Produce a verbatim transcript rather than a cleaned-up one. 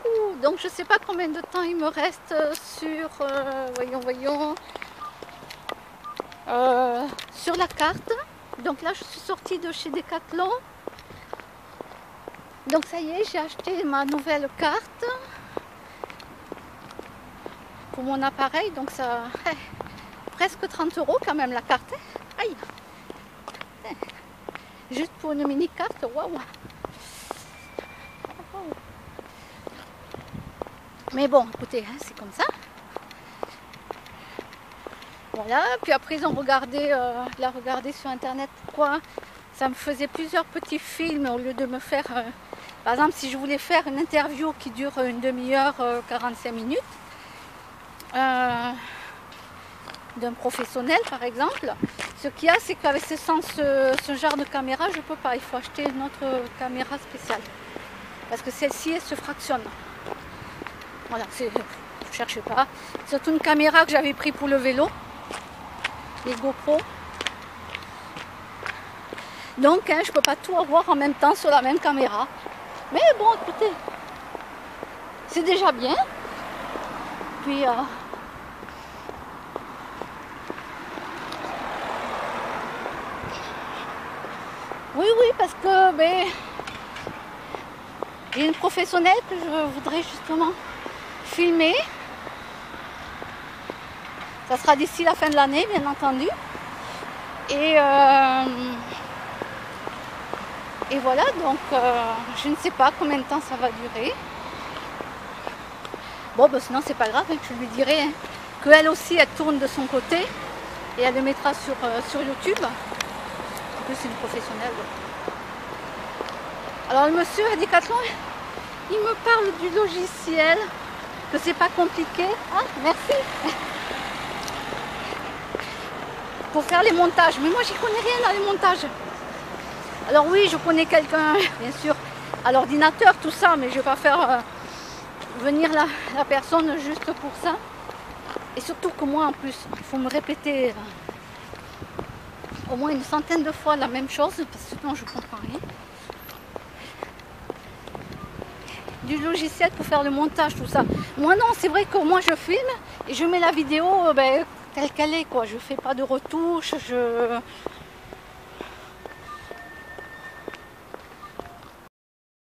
Ouh, donc je ne sais pas combien de temps il me reste sur, euh, voyons, voyons, euh, sur la carte. Donc là je suis sortie de chez Decathlon. Donc ça y est, j'ai acheté ma nouvelle carte pour mon appareil. Donc ça, eh, presque trente euros quand même la carte. Aïe, eh, juste pour une mini carte, waouh. Mais bon, écoutez, hein, c'est comme ça. Voilà, puis après ils ont regardé, euh, la regardé sur internet pourquoi ça me faisait plusieurs petits films au lieu de me faire, euh, par exemple si je voulais faire une interview qui dure une demi-heure, euh, quarante-cinq minutes, euh, d'un professionnel par exemple, ce qu'il y a c'est qu'avec ce, ce, ce genre de caméra je ne peux pas, il faut acheter une autre caméra spéciale, parce que celle-ci elle se fractionne. Voilà, je ne cherchez pas. C'est une caméra que j'avais pris pour le vélo, les GoPro. Donc hein, je ne peux pas tout avoir en même temps sur la même caméra. Mais bon, écoutez, c'est déjà bien. Puis euh, oui, oui, parce que ben, j'ai une professionnelle que je voudrais justement filmer. Ça sera d'ici la fin de l'année, bien entendu. Et, euh, et voilà, donc euh, je ne sais pas combien de temps ça va durer. Bon, ben sinon c'est pas grave, hein, je lui dirai hein, qu'elle aussi elle tourne de son côté et elle le mettra sur, euh, sur YouTube. En plus c'est une professionnelle. Alors le monsieur à Decathlon, il me parle du logiciel, que c'est pas compliqué. Ah, merci. Pour faire les montages, mais moi j'y connais rien dans les montages. Alors oui, je connais quelqu'un, bien sûr, à l'ordinateur, tout ça, mais je vais pas faire euh, venir la, la personne juste pour ça. Et surtout que moi en plus, il faut me répéter euh, au moins une centaine de fois la même chose, parce que sinon je comprends rien. Du logiciel pour faire le montage, tout ça. Moi non, c'est vrai que moi je filme et je mets la vidéo ben, telle qu'elle est, quoi. Je fais pas de retouches, je